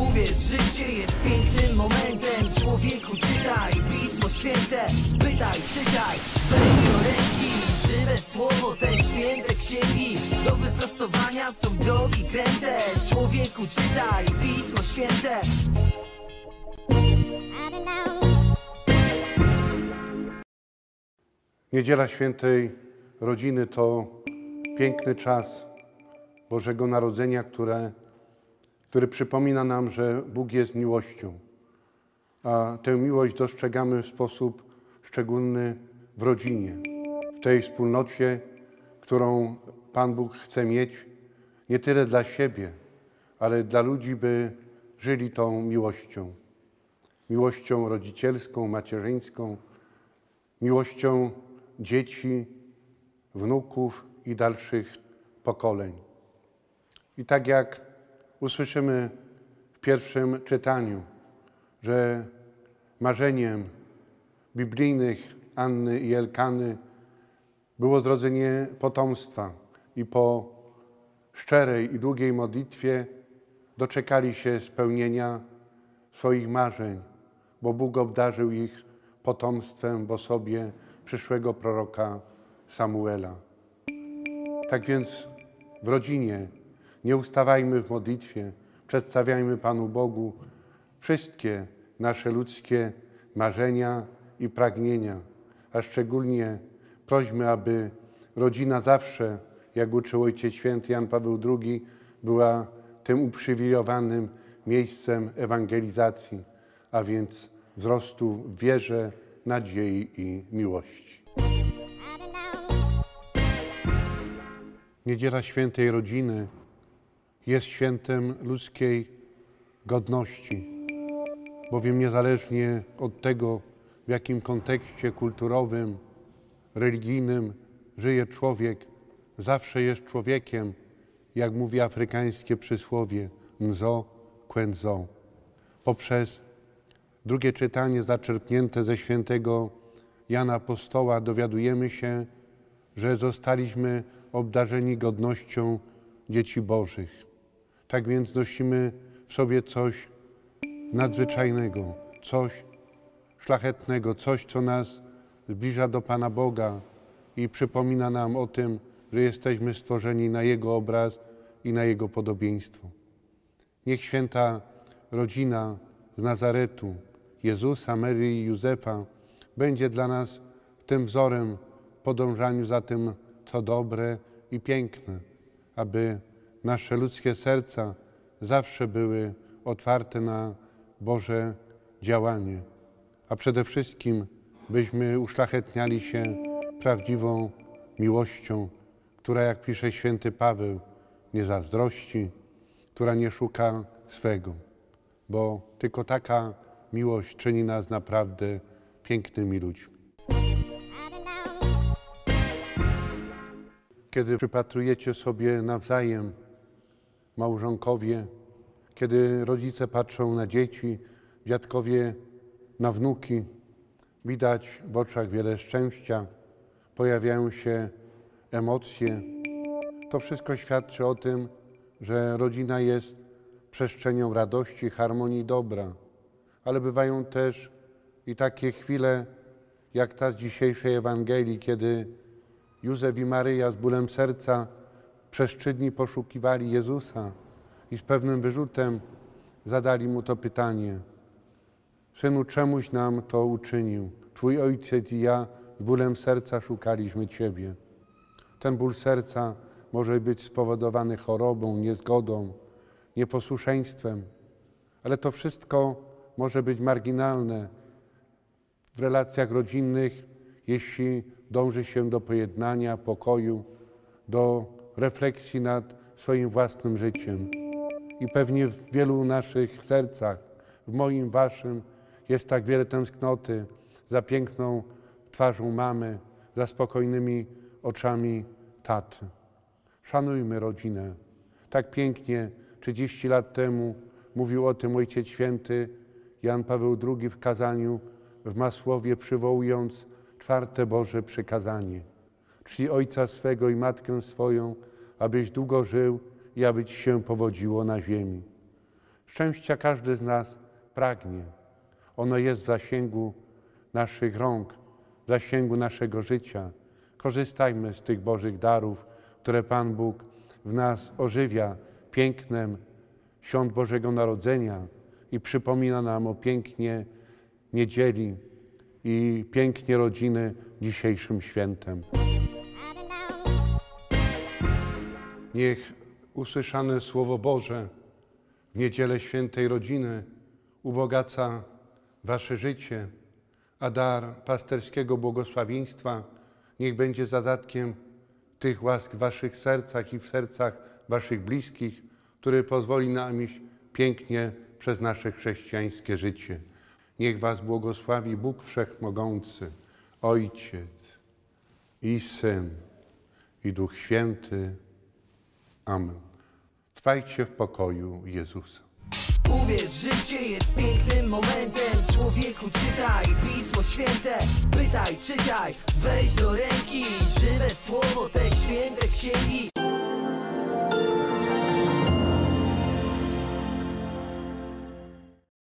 Uwierz, życie jest pięknym momentem. Człowieku, czytaj Pismo Święte. Pytaj, czytaj, weź do ręki. Żywe słowo, te święte księgi. Do wyprostowania są drogi kręte. Człowieku, czytaj Pismo Święte. Niedziela Świętej Rodziny to piękny czas Bożego Narodzenia, który przypomina nam, że Bóg jest miłością. A tę miłość dostrzegamy w sposób szczególny w rodzinie, w tej wspólnocie, którą Pan Bóg chce mieć nie tyle dla siebie, ale dla ludzi, by żyli tą miłością. Miłością rodzicielską, macierzyńską, miłością dzieci, wnuków i dalszych pokoleń. I tak jak usłyszymy w pierwszym czytaniu, że marzeniem biblijnych Anny i Elkany było zrodzenie potomstwa i po szczerej i długiej modlitwie doczekali się spełnienia swoich marzeń, bo Bóg obdarzył ich potomstwem w osobie przyszłego proroka Samuela. Tak więc w rodzinie nie ustawajmy w modlitwie, przedstawiajmy Panu Bogu wszystkie nasze ludzkie marzenia i pragnienia, a szczególnie prośmy, aby rodzina zawsze, jak uczył Ojciec Święty Jan Paweł II, była tym uprzywilejowanym miejscem ewangelizacji, a więc wzrostu w wierze, nadziei i miłości. Niedziela Świętej Rodziny jest świętem ludzkiej godności, bowiem niezależnie od tego, w jakim kontekście kulturowym, religijnym żyje człowiek, zawsze jest człowiekiem, jak mówi afrykańskie przysłowie nzo kwędzo. Poprzez drugie czytanie zaczerpnięte ze świętego Jana Apostoła dowiadujemy się, że zostaliśmy obdarzeni godnością dzieci Bożych. Tak więc nosimy w sobie coś nadzwyczajnego, coś szlachetnego, coś, co nas zbliża do Pana Boga i przypomina nam o tym, że jesteśmy stworzeni na Jego obraz i na Jego podobieństwo. Niech święta rodzina z Nazaretu, Jezusa, Maryi i Józefa, będzie dla nas tym wzorem w podążaniu za tym, co dobre i piękne, aby nasze ludzkie serca zawsze były otwarte na Boże działanie, a przede wszystkim byśmy uszlachetniali się prawdziwą miłością, która, jak pisze święty Paweł, nie zazdrości, która nie szuka swego, bo tylko taka miłość czyni nas naprawdę pięknymi ludźmi. Kiedy przypatrujecie sobie nawzajem, małżonkowie, kiedy rodzice patrzą na dzieci, dziadkowie na wnuki, widać w oczach wiele szczęścia, pojawiają się emocje. To wszystko świadczy o tym, że rodzina jest przestrzenią radości, harmonii, dobra. Ale bywają też i takie chwile, jak ta z dzisiejszej Ewangelii, kiedy Józef i Maryja z bólem serca przez 3 dni poszukiwali Jezusa i z pewnym wyrzutem zadali Mu to pytanie: Synu, czemuś nam to uczynił? Twój ojciec i ja z bólem serca szukaliśmy Ciebie. Ten ból serca może być spowodowany chorobą, niezgodą, nieposłuszeństwem, ale to wszystko może być marginalne w relacjach rodzinnych, jeśli dąży się do pojednania, pokoju, do refleksji nad swoim własnym życiem. I pewnie w wielu naszych sercach, w moim, waszym, jest tak wiele tęsknoty za piękną twarzą mamy, za spokojnymi oczami taty. Szanujmy rodzinę. Tak pięknie 30 lat temu mówił o tym Ojciec Święty Jan Paweł II w kazaniu w Masłowie, przywołując 4. Boże przykazanie. Czci ojca swego i matkę swoją, abyś długo żył i aby ci się powodziło na ziemi. Szczęścia każdy z nas pragnie. Ono jest w zasięgu naszych rąk, w zasięgu naszego życia. Korzystajmy z tych Bożych darów, które Pan Bóg w nas ożywia pięknem świąt Bożego Narodzenia i przypomina nam o pięknie niedzieli i pięknie rodziny dzisiejszym świętem. Niech usłyszane Słowo Boże w niedzielę świętej rodziny ubogaca wasze życie, a dar pasterskiego błogosławieństwa niech będzie zadatkiem tych łask w waszych sercach i w sercach waszych bliskich, który pozwoli nam iść pięknie przez nasze chrześcijańskie życie. Niech was błogosławi Bóg Wszechmogący, Ojciec i Syn i Duch Święty. Amen. Trwajcie w pokoju Jezusa. Uwierz, życie jest pięknym momentem. Człowieku, czytaj Pismo Święte. Pytaj, czytaj, weź do ręki żywe słowo, te święte księgi.